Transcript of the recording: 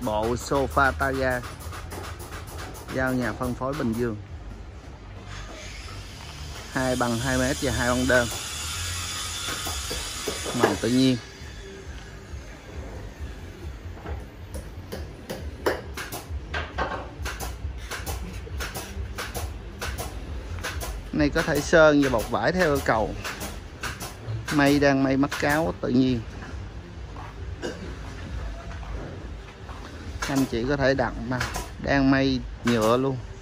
bộ sofa Targa, giao nhà phân phối Bình Dương, 2 bằng 2 mét và 2 băng đơn, màu tự nhiên. Này có thể sơn và bọc vải theo yêu cầu. Mây đang mây mắt cáo tự nhiên. Anh chị có thể đặt mà đang mây nhựa luôn.